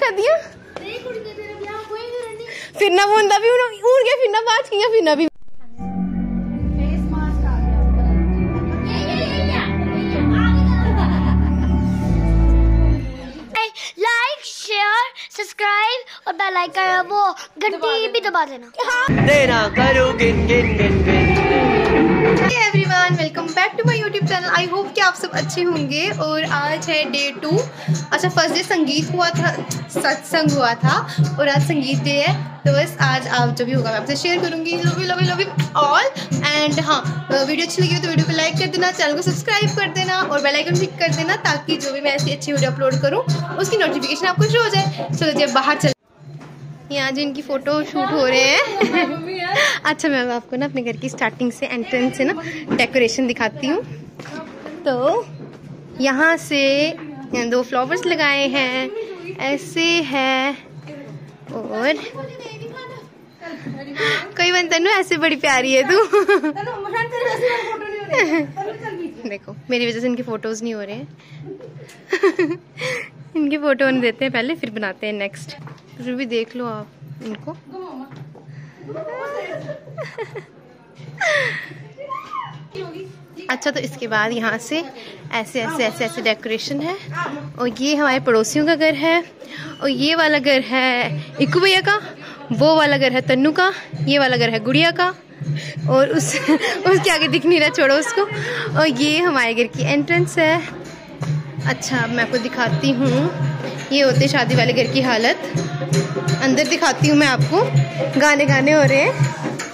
दिया फिर ना वो भी उड़ गया फिर ना बात किया फिर ना भी लाइक शेयर सब्सक्राइब और बेल आइकन वो घंटी भी दबा देना करो गिन गिन गिन गिन। Everyone welcome back to my YouTube channel. I hope कि आप सब अच्छे होंगे। और आज है डे 2। अच्छा, फर्स्ट डे संगीत हुआ था, सत्संग हुआ था और आज संगीत डे है। तो बस आज आप जो भी होगा मैं आपसे शेयर करूंगी। Love you all. एंड हाँ, वीडियो अच्छी लगी हो तो वीडियो को लाइक कर देना, चैनल को सब्सक्राइब कर देना और बेल आइकन क्लिक कर देना ताकि जो भी मैं ऐसी अच्छी वीडियो अपलोड करूँ उसकी नोटिफिकेशन आपको शुरू हो जाए। चलो जब बाहर चल, यहाँ जो इनकी फोटो शूट हो रहे हैं। अच्छा, मैं आपको ना अपने घर की स्टार्टिंग से एंट्रेंस से ना डेकोरेशन दिखाती हूँ। तो यहाँ से 2 फ्लावर्स लगाए हैं, ऐसे है। और कोई बनता ना ऐसे बड़ी प्यारी है तू। देखो मेरी वजह से इनकी फोटोज नहीं हो रहे हैं। इनकी फोटो होने देते हैं पहले, फिर बनाते हैं नेक्स्ट। फिर भी देख लो आप इनको। अच्छा, तो इसके बाद यहाँ से ऐसे ऐसे ऐसे ऐसे डेकोरेशन है। और ये हमारे पड़ोसियों का घर है। और ये वाला घर है इक्कू भैया का, वो वाला घर है तन्नू का, ये वाला घर है गुड़िया का। और उसके आगे दिख नहीं रहा, छोड़ो उसको। और ये हमारे घर की एंट्रेंस है। अच्छा, मैं आपको दिखाती हूँ। ये होते शादी वाले घर की हालत। अंदर दिखाती हूँ मैं आपको। गाने हो रहे हैं।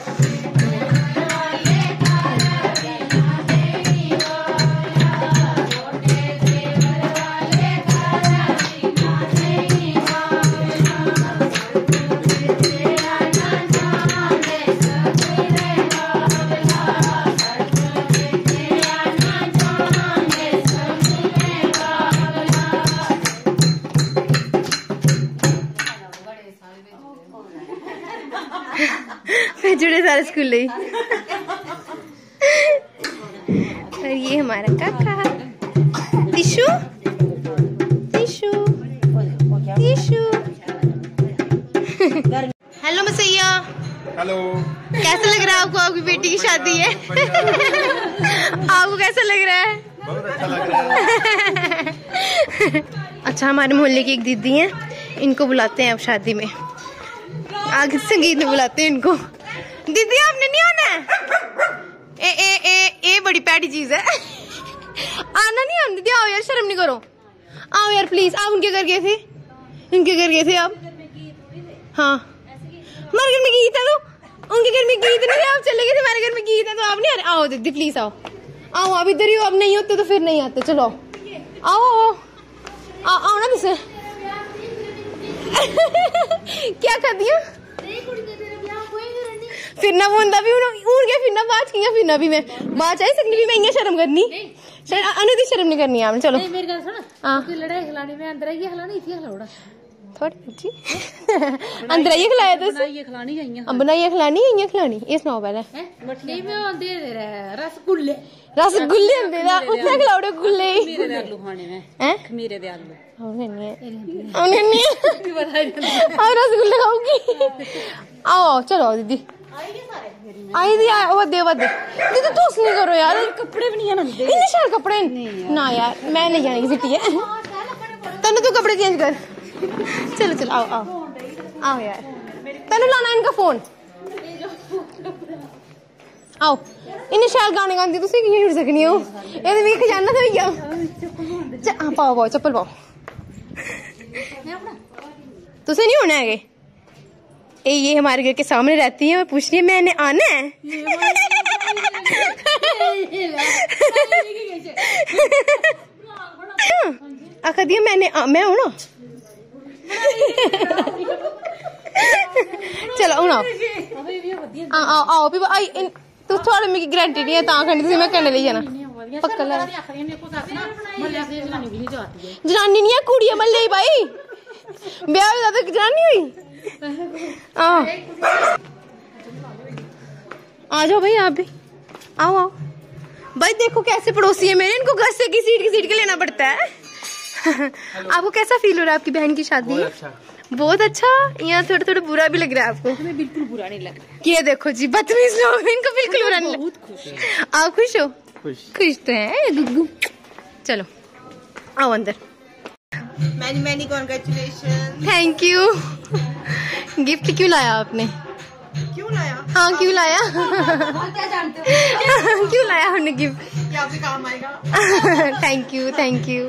जुड़े सारे स्कूल ही। और ये हमारा काका टिशू टिशू टिशू। हेलो मसैया। हेलो। कैसा लग रहा है आपको? आपकी बेटी की शादी है। आपको कैसा लग रहा है? बहुत अच्छा लग रहा है। अच्छा, हमारे मोहल्ले की एक दीदी है, इनको बुलाते हैं अब शादी में। आगे संगीत में बुलाते हैं इनको। दीदी आपने नहीं आना है? ए बड़ी पैडी चीज है। आना नहीं आना दीदी, आओ यार, शर्म नहीं करो, आओ यार प्लीज। आप उनके घर गए थे? इनके घर गए थे आप? हाँ, हमारे घर में गीत है तो उनके घर में गीत नहीं, आप चले गए थे। हमारे घर में गीत है तो आप नहीं आ रहे। आओ दीदी प्लीज आओ, आओ आप इधर ही हो। अब नहीं होते तो फिर नहीं आते। चलो आओ आओ आओ, आओ ना तुझसे। क्या कर दिया? फिर ना वो भी उड़ गया, फिर ना बात किया, फिर ना भी मैं बात आई सकनी भी। मैं शर्म करनी अनुदी, शर्म नहीं करनी आपने। चलो मेरी गल सुन, कोई लड़ाई खिलानी में अंदर आइए खिलानी थी खिलाओड़ा थोड़ी अच्छी। अंदर आइए खिलाया तो बनाइए खिलानी गईया, अब बनाइए खिलानी खिलानी। ये सुनाओ पहले। नहीं मैं दे दे रहा रसगुल्ले रसगुल्ले दे रहा, उतना खिलाओड़े गुल्ले। खमीरे दे आलू खाने में हैं, खमीरे दे आलू और रसगुल्ले खाऊंगी। आओ चलो दीदी आई दी दे दीदी। तो नहीं करो यार, कपड़े भी नहीं है नंदे, इतने शाल कपड़े ना यार। मैं नहीं जाने की सिटी है। तनु तू कपड़े चेंज कर। चलो चलो आओ आओ आओ यार। तनु लाना इनका फोन। आओ, इन्हें शाल गाने गाती तुम कियां छुड़ सकनी हो? ये भी खजाना तो भैया। पाओ पाओ चप्पल पाओ। तुसे नहीं होना है? ये हमारे घर के सामने रहती है। मैं पूछ रही है मैंने आना है? आखा दिया मैं हूं ना। चलो हूं आओ आओ भी आई तू थोड़ी मेरी गारंटी नहीं है ता कहनी मैं करने ले जाना पक्का ला। जनानी नहीं है कुड़ी है मल्ले भाई, ब्याह हुआ तो जनानी हुई। आ जाओ भाई आप भी आओ आओ भाई। देखो कैसे पड़ोसी है मेरे, इनको घर से की सीट के लेना पड़ता है। आपको कैसा फील हो रहा है आपकी बहन की शादी? बहुत अच्छा। यहाँ थोड़ा थोड़ा बुरा भी लग रहा है आपको? हमें बिल्कुल बुरा नहीं लग रहा। ये देखो जी बदतमीज लोग, इनको बिल्कुल बुरा नहीं लग। बहुत खुश है। आप खुश हो? खुश तो है गुग्गू। चलो आओ अंदर। Many many congratulation. Thank you. Gift क्यों लाया आपने? क्यों लाया? हाँ क्यों लाया? क्या जानते हो? क्यों लाया हमने गिफ्ट? ये आपके काम आएगा। Thank you thank you.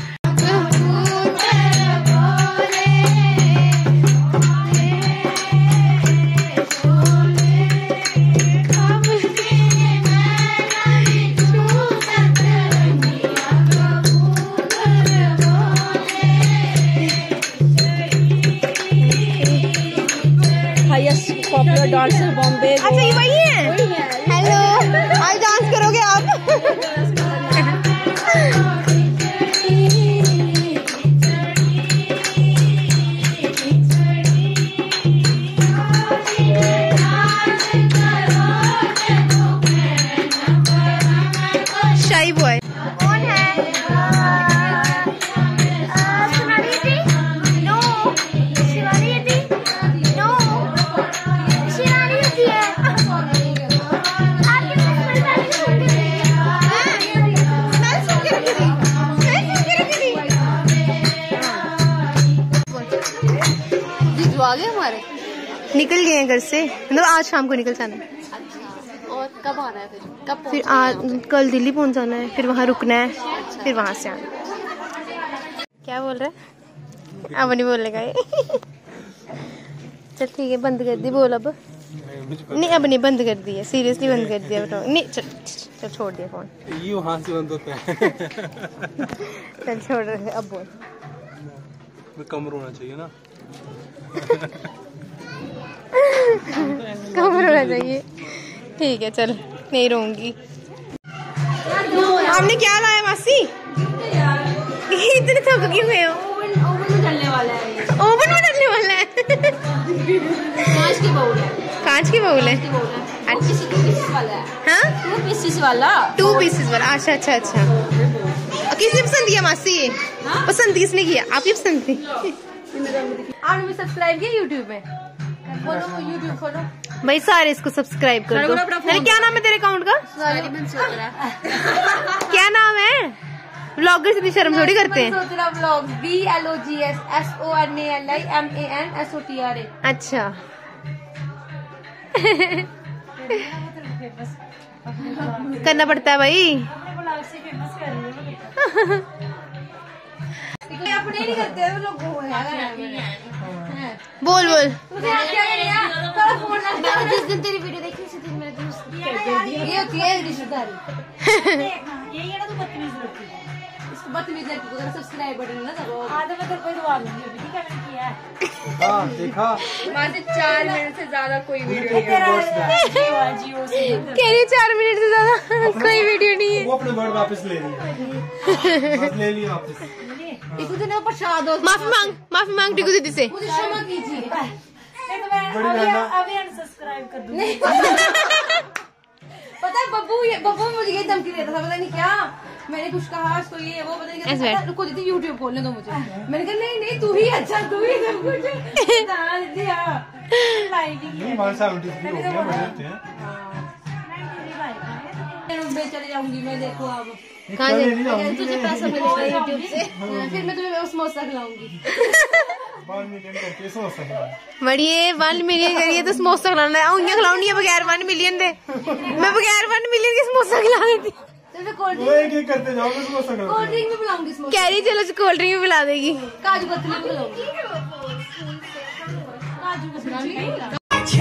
Popular dancer Bombay. अच्छा ये वही है? हेलो, आज डांस करोगे आप? शाई बॉय कौन है? आगे हमारे निकल गए हैं घर से, मतलब आज शाम को निकल जाना है। अच्छा, और कब आना है फिर आज कल दिल्ली पहुंच जाना है, फिर वहाँ रुकना है। अच्छा। फिर वहाँ से आना। क्या बोल रहा है? अब नहीं बोलेगा ये। चल ठीक है बंद कर दी, बोल अब। नहीं अब नहीं बंद कर दिया, सीरियसली बंद कर दिया। नहीं चल चल छोड़ दिया फोन। ये वहाँ से बंद होता है। चल छोड़ रहे अब बोल। कमर होना चाहिए ना। कमर होना चाहिए। ठीक है चल नहीं रोऊंगी। आपने क्या लाया मासी? इतने थक गए हुए हो। ओवन में डलने वाला है। ओवन में डलने वाला है। कांच की बाउल है। कांच की बाउल है। अच्छा 2 पीसेस वाला है। हाँ 2 पीसेस वाला। 2 पीसेस वाला। अच्छा अच्छा अच्छा। किसने पसंद किया मासी? पसंद किसने किया? आपकी पसंद थी? आपने भी सब्सक्राइब किया यूट्यूब में? खोलो यूट्यूब खोलो भाई, सारे इसको सब्सक्राइब कर दो। अरे क्या नाम है तेरे अकाउंट का? क्या नाम है? व्लॉगर से इतनी शर्म थोड़ी करते हैं। Vlogs BLOGS SONALIMANSOTRA। अच्छा करना पड़ता है भाई। अपने नहीं करते लोग। बोल बोल। जिस दिन तेरी वीडियो देखी उसी दिन मेरे दोस्त ये होती है रिश्तेदारी। यही है ना, तो बदतमीज लड़की है। इसको बदतमीज लड़की को सब्सक्राइब बटन ना दबाओ। आधे में कोई दबा दूंगी, अभी ठीक है मैंने किया है। देखा मात्र 4 मिनट से ज्यादा कोई वीडियो नहीं कह रही 4 मिनट से ज्यादा कोई वीडियो नहीं है। वो अपने वर्ड वापस ले लिया। ले लिया वापस। टिकू दीदी प्रसाद हो। माफी मांग टिकू दीदी से। मुझे क्षमा कीजिए। अभी अनसब्सक्राइब कर दूंगी। पता है बब्बू मुझे ये धमकी देता था, पता नहीं क्या। मैंने कुछ कहा उसको, ये वो पता नहीं क्या। रुको दीदी यूट्यूब खोलने दो मुझे। मैंने कहा नहीं तू ही अच्छा, तू ही सब कुछ। चले जाऊंगी मैं, देखो अब कहाँ से तुझे पैसा मिलेगा यूट्यूब से, फिर मैं तुम्हें समोसा खिलाऊंगी। 1 मिलियन करके समोसा खिलाऊंगी। बढ़िए 1 मिलियन करिए तो समोसा खिलाना है। उंगलियां खिलाऊंगी बगैर 1 मिलियन दे। मैं बगैर 1 मिलियन के समोसा खिला देती। एक करते जाओ, समोसा खिलाऊंगी। कोल्ड ड्रिंक भी पिलाऊंगी। कह रही चलो कोल्ड ड्रिंक भी पिला देगी। काजू कतली भी खिलाऊंगी। काजू कतली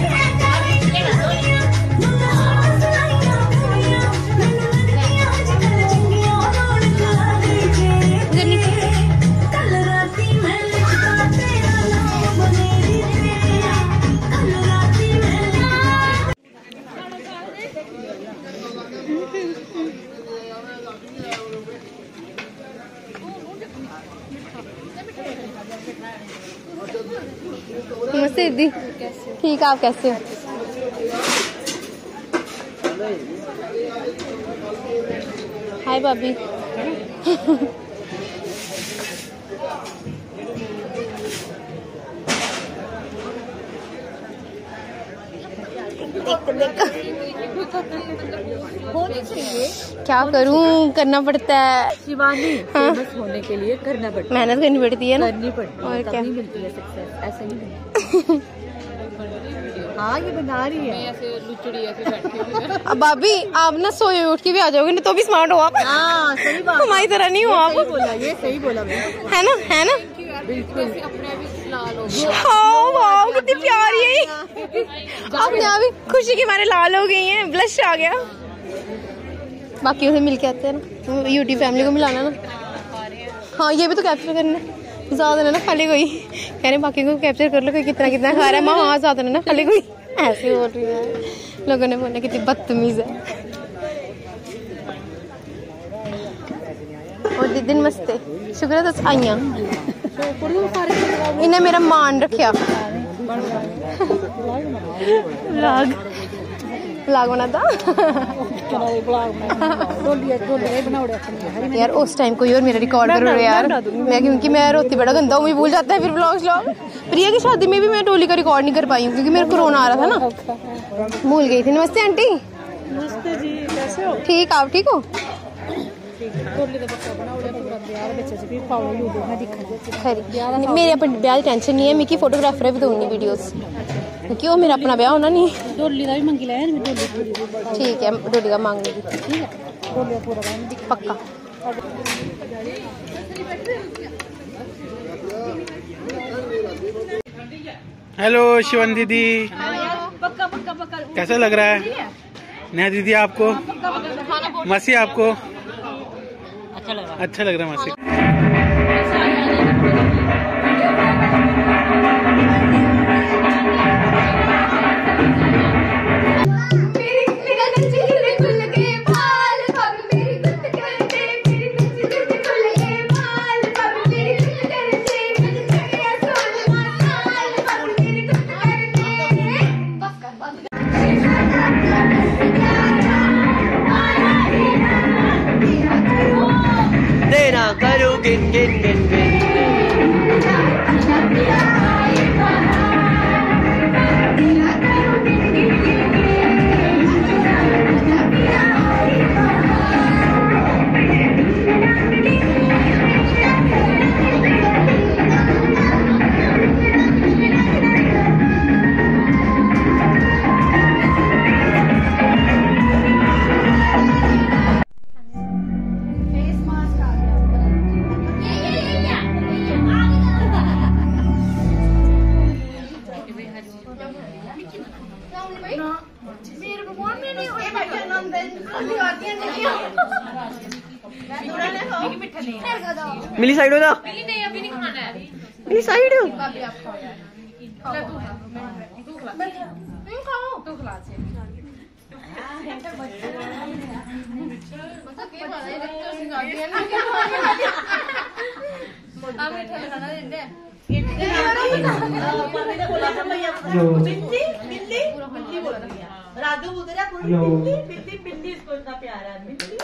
नमस्ते दीदी। ठीक, आप कैसे हो? हाय भाभी। क्या करूं, करना पड़ता है शिवानी, फेमस होने के लिए करना पड़ता है, मेहनत करनी पड़ती है ना, करनी पड़ती है, और क्या मिलती है सक्सेस, ऐसे नहीं मिलती। हाँ ये बना रही है, ऐसे लुचड़ी ऐसे बैठी हुई अब भाभी आप ना सोए उठ के भी आ जाओगे ना तो भी स्मार्ट हो आप। हाँ सही बात, हमारी तरह नहीं हो आप, ये सही बोला है ना, है ना। बिल्कुल। अपने भी लाल हो हाँ वाह कितनी प्यारी है, अपने आप ही खुशी के मारे लाल हो गई हैं, ब्लश आ गया। बाकी से मिल के आते हैं ना, यूट्यूब फैमिली को मिलाना ना। हाँ ये भी तो कैप्चर करना है, ज़्यादा ना खाली कोई कह रहे बाकी को कैप्चर कर लो, कोई कितना कितना खा रहा है। माँ हाँ ज़्यादा ना खाली कोई ऐसे बोल रही है, लोगों ने बोला कितनी बदतमीज़ है। और दिन मस्ते शुक्र है तुस आइया, इन्हें मेरा मान रखा। व्लॉग बना था यार, उस टाइम कोई और मेरा रिकॉर्ड करो यार, मैं क्योंकि मैं रोती बड़ा गंदा हूँ, भूल जाता है फिर व्लॉग। प्रिया की शादी में भी मैं डोली का रिकॉर्ड नहीं कर पाई हूँ क्योंकि मेरा कोरोना आ रहा था ना, भूल गई थी। नमस्ते आंटी। नमस्ते जी, कैसे हो? ठीक, आप ठीक हो? मेरे अपने ब्याह की टेंशन नहीं है, मिकी फोटोग्राफर भी दूंगी वीडियोस, क्योंकि वो मेरा अपना ब्याह होना नहीं। डोली का भी मंगी लाया, ठीक है, डोली का मांग लेगी पक्का। हेलो शिवन दीदी, कैसा लग रहा है नया दीदी आपको? मासी आपको अच्छा लग रहा है मासी? गिन गिन गिन गिन। मिली साइड हो ना, मिली साइड हो। राजू बुदरा बिल्ली बिल्ली बिल्ली, इसको इतना प्यार है बिल्ली।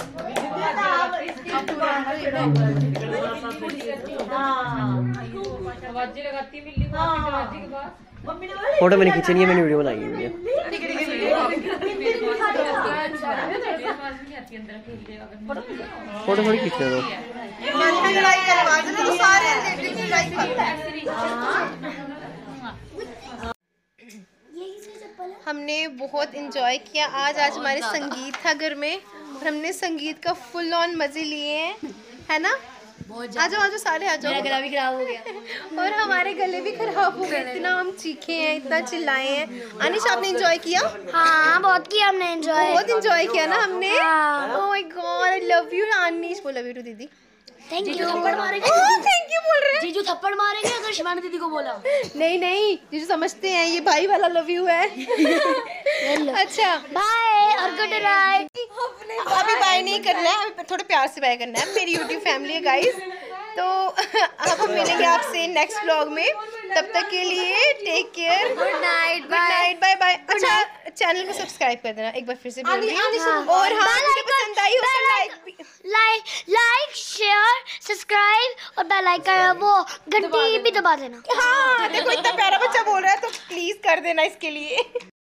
फोटो मैंने खींची नहीं है, मैंने वीडियो बनाई हुई है। फोटो थोड़ी खींच दो। हमने बहुत इंजॉय किया आज हमारे संगीत था घर में और हमने संगीत का फुल ऑन मजे लिए हैं, है ना? आ जाओ सारे आ जाओ। मेरा गला भी खराब हो गया और हमारे गले भी खराब हो गए, इतना हम चीखे हैं, इतना चिल्लाए हैं। अनिश आपने एंजॉय किया? हाँ बहुत किया हमने एंजॉय, बहुत एंजॉय किया ना हमने। Oh my god I love you Anish, बोल लव यू टू दीदी। Thank you. थप्पड़ मारेंगे, थैंक यू बोल रहे हैं। जीजू थप्पड़ मारेंगे अगर शिवानी दीदी को बोला। नहीं जीजू समझते हैं ये भाई वाला लव यू है। अच्छा बाय और गुड नाइट। अभी बाय नहीं करना है, अभी थोड़े प्यार से बाय करना है। मेरी यूट्यूब फैमिली है गाइस, तो अब हम मिलेंगे आपसे नेक्स्ट व्लॉग में। तब तक के लिए take care, good night, bye bye. अच्छा चैनल को सब्सक्राइब कर देना एक बार फिर से बोल रही हूं। और हाँ वीडियो पसंद आई हो तो लाइक शेयर सब्सक्राइब और बेल आइकन वो घंटी भी दबा देना। हाँ देखो इतना प्यारा बच्चा बोल रहा है तो प्लीज कर देना इसके लिए।